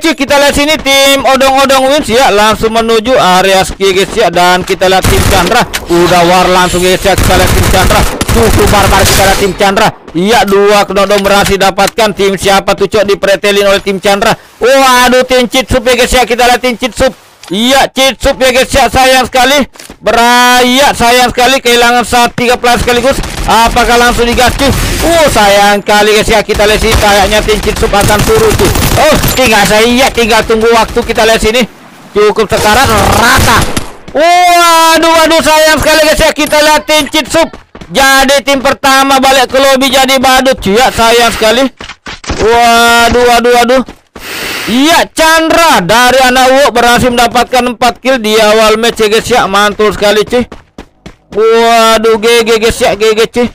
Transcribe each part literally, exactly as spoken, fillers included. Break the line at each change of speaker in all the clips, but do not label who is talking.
cuy, kita lihat sini tim odong-odong wins ya, langsung menuju area ski guys ya. Dan kita lihat tim Chandra udah war langsung guys ya. Kita lihat tim Chandra cukup barbar, kita lihat tim Chandra. Iya, dua kedodong berhasil dapatkan. Tim siapa tuh cok dipretelin oleh tim Chandra. Waduh, tim Citsup ya guys ya. Kita lihat tim Citsup. Iya, Citsup ya guys ya, sayang sekali. Beraya, sayang sekali kehilangan saat tiga player sekaligus. Apakah langsung digas cuy? Uh, sayang kali guys ya. Kita lihat sini kayaknya tim Citsup akan turun tuh. Oh, tinggal saya, tinggal tunggu waktu. Kita lihat sini. Cukup sekarang rata. Waduh, waduh, sayang sekali guys ya. Kita lihat tim Citsup jadi tim pertama balik ke lobby jadi badut cuy ya, sayang sekali. Waduh, waduh, waduh. Iya, Chandra dari anak Uwo berhasil mendapatkan empat kill di awal match ya guys ya. Mantul sekali cuy. Waduh, G G guys ya, G G cuy.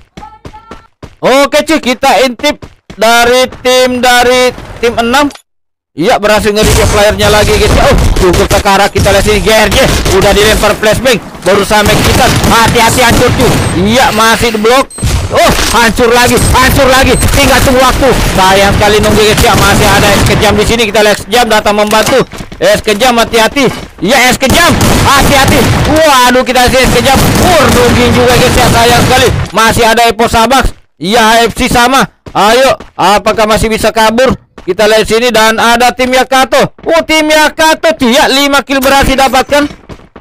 Oke cuy, kita intip dari tim dari tim enam. Iya, berhasil nge-review playernya lagi guys ya. Oh, cukup sekarang kita lihat sini G R J udah dilempar flashbang, berusaha make kita. Hati-hati, hancur cuy. Iya, masih di blok. Oh, hancur lagi, hancur lagi. Tinggal tunggu waktu. Sayang sekali nunggu guys ya. Masih ada es kejam di sini. Kita lihat es kejam datang membantu. Es kejam, hati-hati. Iya, es kejam, hati-hati. Waduh, kita lihat es kejam. Ur, nungging juga guys ya. Sayang sekali. Masih ada Epo Sabax. Iya, H F C sama. Ayo, apakah masih bisa kabur? Kita lihat sini dan ada tim Yakato. Oh, tim Yakato tuh ya, lima kill berhasil dapatkan.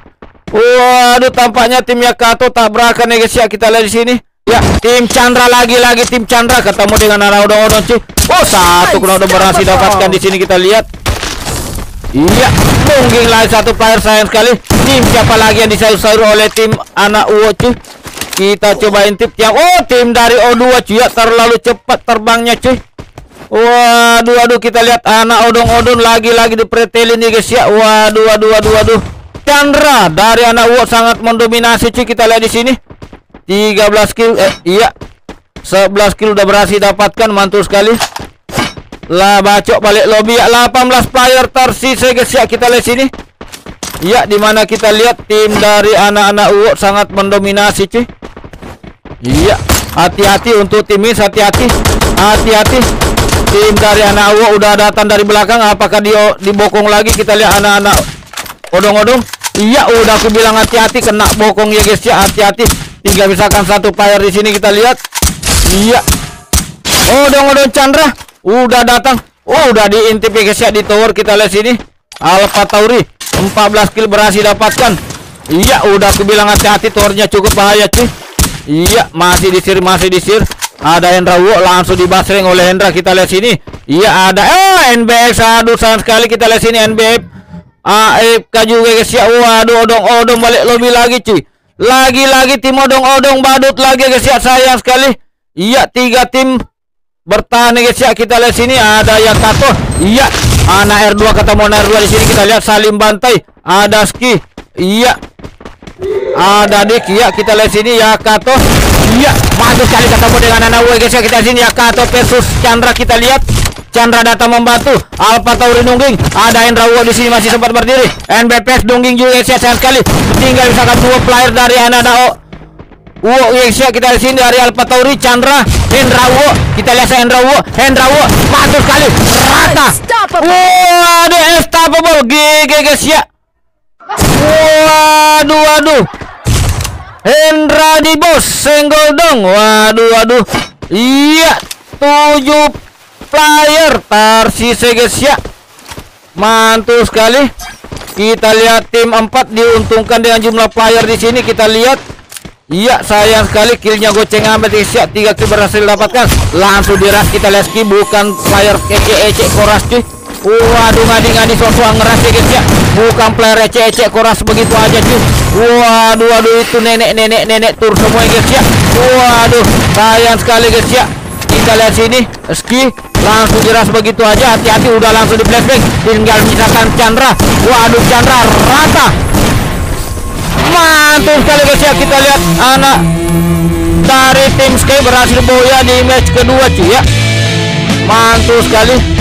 Waduh, tampaknya tim Yakato tabrakan ya guys ya. Kita lihat di sini. Ya, tim Chandra lagi-lagi tim Chandra ketemu dengan arah odong-odong cuy. Oh, satu kedodong berhasil dapatkan di sini kita lihat. Iya, mungkin lagi satu player, sayang sekali. Tim siapa lagi yang disayur-sayur oleh tim anak Uwo cuy? Kita coba intip yang oh, tim dari O dua cuy ya, terlalu cepat terbangnya cuy. Waduh, waduh, kita lihat anak odong-odong lagi-lagi dipretelin nih guys ya. Waduh, waduh, waduh, waduh. Chandra dari anak Uwo sangat mendominasi cuy. Kita lihat di sini. tiga belas kill, eh iya sebelas kill udah berhasil dapatkan, mantul sekali. Lah, bacok balik lobby ya, delapan belas player tersisa guys ya. Kita lihat sini. Ya, dimana kita lihat tim dari anak-anak Uwo sangat mendominasi cuy. Iya, hati-hati untuk tim ini, hati-hati, hati-hati. Tim dari anak Uwo udah datang dari belakang. Apakah dia dibokong lagi? Kita lihat anak-anak odong-odong. Iya, udah aku bilang hati-hati, kena bokong ya guys ya, hati-hati. Tinggal misalkan satu player di sini kita lihat. Iya. Odong-odong Chandra udah datang. Oh, udah diintip ya guys ya di tower. Kita lihat sini. Alpha Tauri empat belas kill berhasil dapatkan. Iya, udah aku bilang hati-hati, towernya cukup bahaya cuy. Iya, masih disir, masih disir. Ada Hendra Uwo langsung dibasreng oleh Hendra. Kita lihat sini. Iya, ada eh N B X. Aduh, sayang sekali. Kita lihat sini N B F A F K juga guys ya. Waduh, odong-odong balik lobby lagi cuy. Lagi-lagi tim odong-odong badut lagi guys ya, sayang sekali. Iya, tiga tim bertahan guys ya. Kita lihat sini ada Yakato. Iya, anak R dua ketemu anak R dua di sini. Kita lihat saling bantai. Ada Ski. Iya. Ada Dik. Iya, kita lihat sini Yakato. Iya, mantap sekali ketemu dengan anak W guys ya. Kita sini Yakato versus Chandra. Kita lihat Chandra datang membantu. Alpha Tauri nungging. Ada Hendra Uwo di sini masih sempat berdiri. N B P X nungging juga guys ya, sayang sekali. Tinggal misalkan dua player dari anak-anak Uwo guys ya. Kita di sini dari Alpha Tauri, Chandra, Hendra Uwo. Kita lihat Hendra Uwo, Hendra Uwo mantul sekali. Rata. Waduh, unstoppable G G guys ya. Waduh, waduh. Hendra di bos senggol dong. Waduh, waduh. Iya, tujuh player tersisa guys ya. Mantul sekali. Kita lihat tim empat diuntungkan dengan jumlah player di sini. Kita lihat. Iya, sayang sekali killnya goceng amat guys ya. tiga kill berhasil dapatkan. Langsung diras. Kita lihat Ski bukan player ece-ece koras cuy. Waduh, ngadi-ngadi sosok ngeras ya guys ya. Bukan player ece-ece koras begitu aja cuy. Waduh, waduh, itu nenek-nenek nenek tur semua guys ya. Waduh, sayang sekali guys ya. Kita lihat sini Ski langsung jelas begitu aja. Hati-hati, udah langsung di flashbang. Tinggal misalkan Chandra. Waduh, Chandra rata. Mantul sekali guys ya. Kita lihat anak dari tim Sky berhasil boya di match kedua cuy ya. Mantul sekali.